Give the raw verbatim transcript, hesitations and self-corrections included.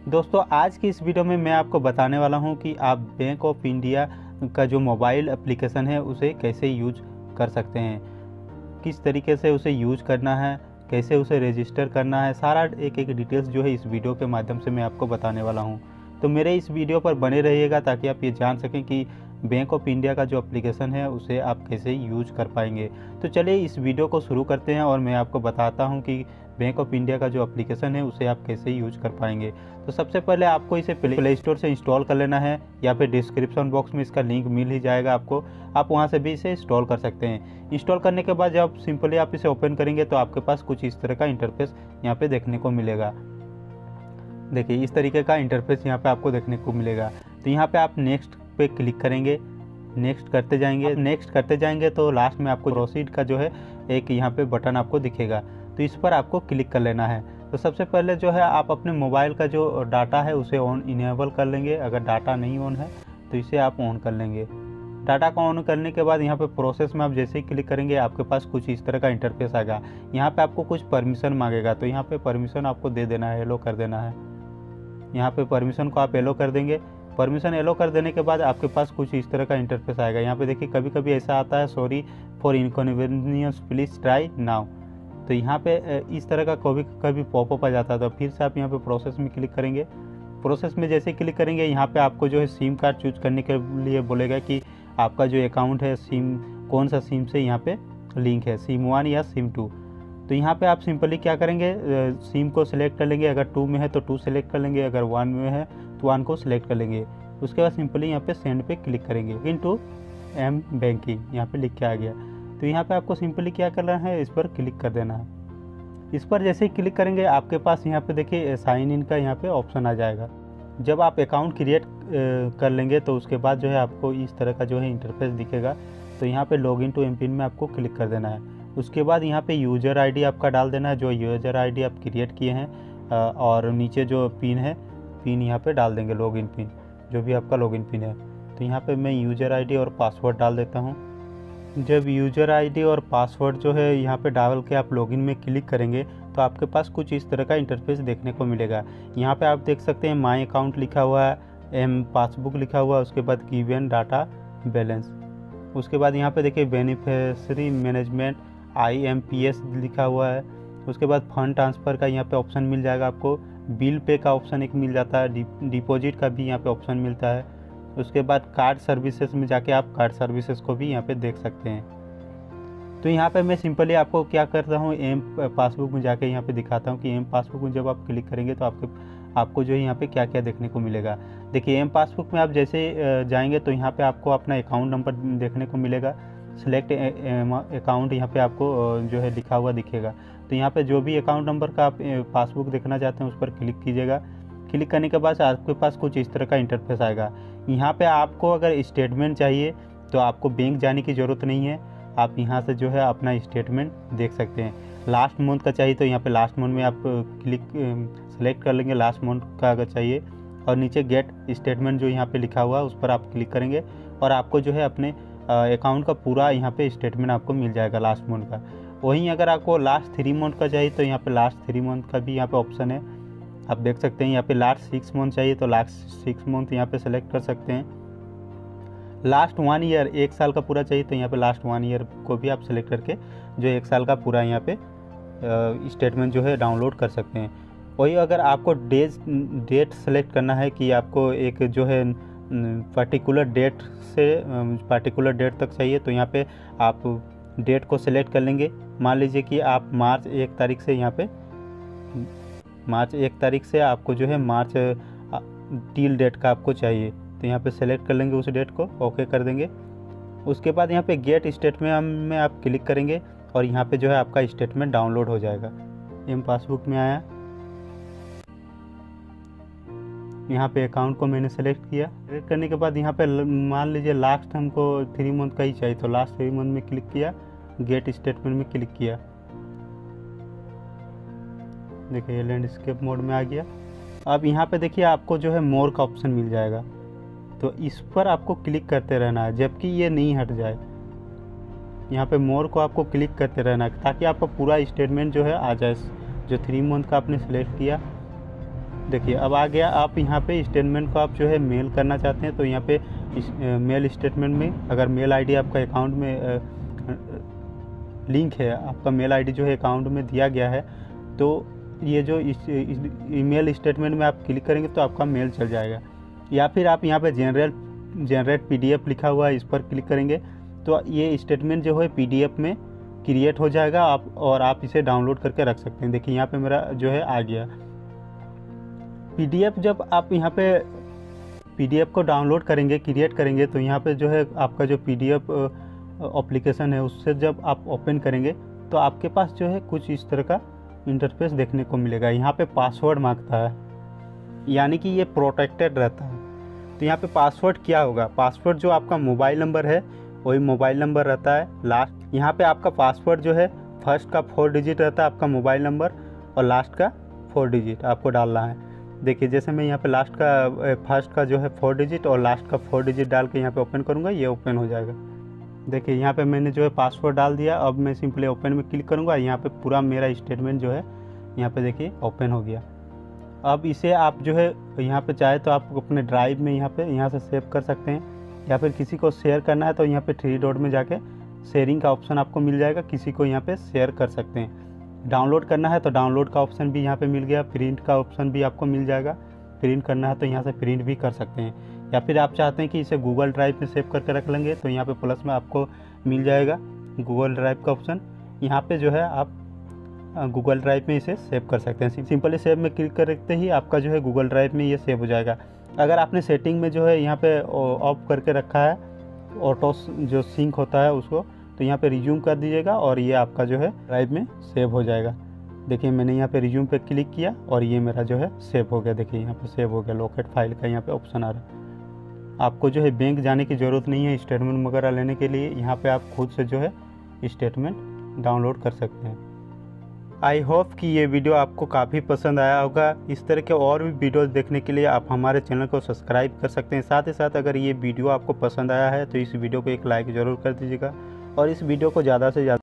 दोस्तों आज की इस वीडियो में मैं आपको बताने वाला हूं कि आप बैंक ऑफ इंडिया का जो मोबाइल एप्लीकेशन है उसे कैसे यूज कर सकते हैं, किस तरीके से उसे यूज करना है, कैसे उसे रजिस्टर करना है, सारा एक एक डिटेल्स जो है इस वीडियो के माध्यम से मैं आपको बताने वाला हूं। तो मेरे इस वीडियो पर बने रहिएगा ताकि आप ये जान सकें कि बैंक ऑफ इंडिया का जो एप्लीकेशन है उसे आप कैसे यूज कर पाएंगे। तो चलिए इस वीडियो को शुरू करते हैं और मैं आपको बताता हूं कि बैंक ऑफ इंडिया का जो एप्लीकेशन है उसे आप कैसे यूज कर पाएंगे। तो सबसे पहले आपको इसे प्ले स्टोर से इंस्टॉल कर लेना है या फिर डिस्क्रिप्शन बॉक्स में इसका लिंक मिल ही जाएगा आपको, आप वहां से भी इसे इंस्टॉल कर सकते हैं। इंस्टॉल करने के बाद जब सिंपली आप इसे ओपन करेंगे तो आपके पास कुछ इस तरह का इंटरफेस यहाँ पे देखने को मिलेगा। देखिए इस तरीके का इंटरफेस यहाँ पे आपको देखने को मिलेगा। तो यहाँ पे आप नेक्स्ट पे क्लिक करेंगे, नेक्स्ट करते जाएंगे, नेक्स्ट करते जाएंगे तो लास्ट में आपको प्रोसीड का जो है एक यहाँ पे बटन आपको दिखेगा, तो इस पर आपको क्लिक कर लेना है। तो सबसे पहले जो है आप अपने मोबाइल का जो डाटा है उसे ऑन इनेबल कर लेंगे। अगर डाटा नहीं ऑन है तो इसे आप ऑन कर लेंगे। डाटा को ऑन करने के बाद यहाँ पे प्रोसेस में आप जैसे ही क्लिक करेंगे आपके पास कुछ इस तरह का इंटरफेस आएगा। यहाँ पे आपको कुछ परमिशन मांगेगा, तो यहाँ पे परमिशन आपको दे देना है, एलो कर देना है। यहाँ पे परमिशन को आप एलो कर देंगे। परमिशन एलो कर देने के बाद आपके पास कुछ इस तरह का इंटरफेस आएगा। यहाँ पे देखिए कभी कभी ऐसा आता है, sorry for inconvenience please try now. तो यहाँ पे इस तरह का कभी कभी पॉपअप आ जाता है। तो फिर से आप यहाँ पे प्रोसेस में क्लिक करेंगे। प्रोसेस में जैसे क्लिक करेंगे यहाँ पे आपको जो है सिम कार्ड चूज करने के लिए बोलेगा कि आपका जो अकाउंट है सिम कौन सा सिम से यहाँ पे लिंक है, सिम वन या सिम टू। तो यहाँ पे आप सिंपली क्या करेंगे, सिम को सिलेक्ट कर लेंगे। अगर टू में है तो टू सेलेक्ट कर लेंगे, अगर वन में है तो वन को सिलेक्ट कर लेंगे। उसके बाद सिंपली यहाँ पे सेंड पे क्लिक करेंगे। इन टू एम बैंकिंग यहाँ पे लिख के आ गया। तो यहाँ पे आपको सिंपली क्या करना है, इस पर क्लिक कर देना है। इस पर जैसे ही क्लिक करेंगे आपके पास यहाँ पे देखिए साइन इन का यहाँ पे ऑप्शन आ जाएगा। जब आप अकाउंट क्रिएट कर लेंगे तो उसके बाद जो है आपको इस तरह का जो है इंटरफेस दिखेगा। तो यहाँ पे लॉगिन टू एम पिन में आपको क्लिक कर देना है। उसके बाद यहाँ पे यूज़र आईडी आपका डाल देना है, जो यूज़र आईडी आप क्रिएट किए हैं, और नीचे जो पिन है पिन यहाँ पे डाल देंगे, लॉगिन पिन जो भी आपका लॉगिन पिन है। तो यहाँ पे मैं यूज़र आईडी और पासवर्ड डाल देता हूँ। जब यूज़र आईडी और पासवर्ड जो है यहाँ पे डाल के आप लॉगिन में क्लिक करेंगे तो आपके पास कुछ इस तरह का इंटरफेस देखने को मिलेगा। यहाँ पे आप देख सकते हैं माई अकाउंट लिखा हुआ है, एम पासबुक लिखा हुआ है, उसके बाद गिवन डाटा बैलेंस। उसके बाद यहाँ पे देखिए beneficiary management I M P S लिखा हुआ है। उसके बाद फंड ट्रांसफ़र का यहाँ पे ऑप्शन मिल जाएगा आपको, बिल पे का ऑप्शन एक मिल जाता है, डिपॉजिट का भी यहाँ पे ऑप्शन मिलता है। उसके बाद कार्ड सर्विसेज में जाके आप कार्ड सर्विसेज को भी यहाँ पे देख सकते हैं। तो यहाँ पे मैं सिंपली आपको क्या करता हूँ, एम पासबुक में जाके यहाँ पे दिखाता हूँ कि एम पासबुक में जब आप क्लिक करेंगे तो आपके आपको जो है यहाँ पे क्या क्या देखने को मिलेगा। देखिए एम पासबुक में आप जैसे जाएंगे तो यहाँ पे आपको अपना अकाउंट नंबर देखने को मिलेगा। सिलेक्ट अकाउंट यहाँ पे आपको जो है लिखा हुआ दिखेगा। तो यहाँ पे जो भी अकाउंट नंबर का आप पासबुक देखना चाहते हैं उस पर क्लिक कीजिएगा। क्लिक करने के बाद आपके पास कुछ इस तरह का इंटरफेस आएगा। यहाँ पे आपको अगर स्टेटमेंट चाहिए तो आपको बैंक जाने की ज़रूरत नहीं है, आप यहाँ से जो है अपना स्टेटमेंट देख सकते हैं। लास्ट मंथ का चाहिए तो यहाँ पे लास्ट मंथ में आप क्लिक सेलेक्ट कर लेंगे, लास्ट मंथ का अगर चाहिए, और नीचे गेट स्टेटमेंट जो यहाँ पे लिखा हुआ है उस पर आप क्लिक करेंगे और आपको जो है अपने अकाउंट का पूरा यहाँ पे स्टेटमेंट आपको मिल जाएगा लास्ट मंथ का। वहीं अगर आपको लास्ट थ्री मंथ का चाहिए तो यहाँ पे लास्ट थ्री मंथ का भी यहाँ पे ऑप्शन है, आप देख सकते हैं। यहाँ पे लास्ट सिक्स मंथ चाहिए तो लास्ट सिक्स मंथ यहाँ पे सेलेक्ट कर सकते हैं। लास्ट वन ईयर एक साल का पूरा चाहिए तो यहाँ पे लास्ट वन ईयर को भी आप सेलेक्ट करके जो एक साल का पूरा यहाँ पे स्टेटमेंट जो है डाउनलोड कर सकते हैं। वही अगर आपको डेज डेट सेलेक्ट करना है कि आपको एक जो है पर्टिकुलर डेट से पर्टिकुलर डेट तक चाहिए तो यहाँ पे आप डेट को सेलेक्ट कर लेंगे। मान लीजिए कि आप मार्च एक तारीख से यहाँ पे मार्च एक तारीख से आपको जो है मार्च टिल डेट का आपको चाहिए तो यहाँ पे सेलेक्ट कर लेंगे उस डेट को, ओके कर देंगे। उसके बाद यहाँ पे गेट स्टेटमेंट में आप क्लिक करेंगे और यहाँ पे जो है आपका स्टेटमेंट डाउनलोड हो जाएगा। एम पासबुक में आया, यहाँ पे अकाउंट को मैंने सेलेक्ट किया। सेलेक्ट करने के बाद यहाँ पे मान लीजिए लास्ट हमको थ्री मंथ का ही चाहिए तो लास्ट थ्री मंथ में क्लिक किया, गेट स्टेटमेंट में क्लिक किया। देखिए ये लैंडस्केप मोड में आ गया। अब यहाँ पे देखिए आपको जो है मोर का ऑप्शन मिल जाएगा, तो इस पर आपको क्लिक करते रहना है जबकि ये नहीं हट जाए। यहाँ पे मोर को आपको क्लिक करते रहना है ताकि आपका पूरा स्टेटमेंट जो है आ जाए, जो थ्री मंथ का आपने सेलेक्ट किया। देखिए अब आ गया। आप यहाँ पे स्टेटमेंट को आप जो है मेल करना चाहते हैं तो यहाँ पे इस मेल स्टेटमेंट में अगर मेल आईडी आपका अकाउंट में आ, लिंक है, आपका मेल आईडी जो है अकाउंट में दिया गया है, तो ये जो इस ईमेल स्टेटमेंट में आप क्लिक करेंगे तो आपका मेल चल जाएगा। या फिर आप यहाँ पे जनरल जनरेट पीडीएफ लिखा हुआ है, इस पर क्लिक करेंगे तो ये स्टेटमेंट जो है पीडीएफ में क्रिएट हो जाएगा आप और आप इसे डाउनलोड करके रख सकते हैं। देखिए यहाँ पे मेरा जो है आ गया पीडीएफ। जब आप यहाँ पे पीडीएफ को डाउनलोड करेंगे, क्रिएट करेंगे, तो यहाँ पे जो है आपका जो पीडीएफ एप्लीकेशन है उससे जब आप ओपन करेंगे तो आपके पास जो है कुछ इस तरह का इंटरफेस देखने को मिलेगा। यहाँ पे पासवर्ड मांगता है, यानी कि ये प्रोटेक्टेड रहता है। तो यहाँ पे पासवर्ड क्या होगा, पासवर्ड जो आपका मोबाइल नंबर है वही मोबाइल नंबर रहता है। लास्ट यहाँ पे आपका पासवर्ड जो है फर्स्ट का फोर डिजिट रहता है आपका मोबाइल नंबर और लास्ट का फोर डिजिट आपको डालना है। देखिए जैसे मैं यहाँ पे लास्ट का फर्स्ट का जो है फोर डिजिट और लास्ट का फोर डिजिट डाल के यहाँ पे ओपन करूँगा, ये ओपन हो जाएगा। देखिए यहाँ पे मैंने जो है पासवर्ड डाल दिया। अब मैं सिंपली ओपन में क्लिक करूँगा, यहाँ पे पूरा मेरा स्टेटमेंट जो है यहाँ पे देखिए ओपन हो गया। अब इसे आप जो है यहाँ पे चाहे तो आप अपने ड्राइव में यहाँ पे यहाँ से सेव कर सकते हैं, या फिर किसी को शेयर करना है तो यहाँ पे थ्री डॉट में जाके शेयरिंग का ऑप्शन आपको मिल जाएगा, किसी को यहाँ पे शेयर कर सकते हैं। डाउनलोड करना है तो डाउनलोड का ऑप्शन भी यहाँ पे मिल गया, प्रिंट का ऑप्शन भी आपको मिल जाएगा, प्रिंट करना है तो यहाँ से प्रिंट भी कर सकते हैं। या फिर आप चाहते हैं कि इसे गूगल ड्राइव में सेव करके रख लेंगे तो यहाँ पे प्लस में आपको मिल जाएगा गूगल ड्राइव का ऑप्शन। यहाँ पे जो है आप गूगल ड्राइव में इसे सेव कर सकते हैं। सिंपली सेव में क्लिक करते ही आपका जो है गूगल ड्राइव में ये सेव हो जाएगा। अगर आपने सेटिंग में जो है यहाँ पे ऑफ करके रखा है ऑटो जो सिंक होता है उसको, तो यहाँ पे रिज्यूम कर दीजिएगा और ये आपका जो है ड्राइव में सेव हो जाएगा। देखिए मैंने यहाँ पे रिज्यूम पे क्लिक किया और ये मेरा जो है सेव हो गया। देखिए यहाँ पे सेव हो गया, लोकेट फाइल का यहाँ पे ऑप्शन आ रहा है। आपको जो है बैंक जाने की ज़रूरत नहीं है स्टेटमेंट वगैरह लेने के लिए, यहाँ पे आप खुद से जो है स्टेटमेंट डाउनलोड कर सकते हैं। आई होप कि ये वीडियो आपको काफ़ी पसंद आया होगा। इस तरह के और भी वीडियोस देखने के लिए आप हमारे चैनल को सब्सक्राइब कर सकते हैं। साथ ही साथ अगर ये वीडियो आपको पसंद आया है तो इस वीडियो को एक लाइक ज़रूर कर दीजिएगा और इस वीडियो को ज़्यादा से ज़्यादा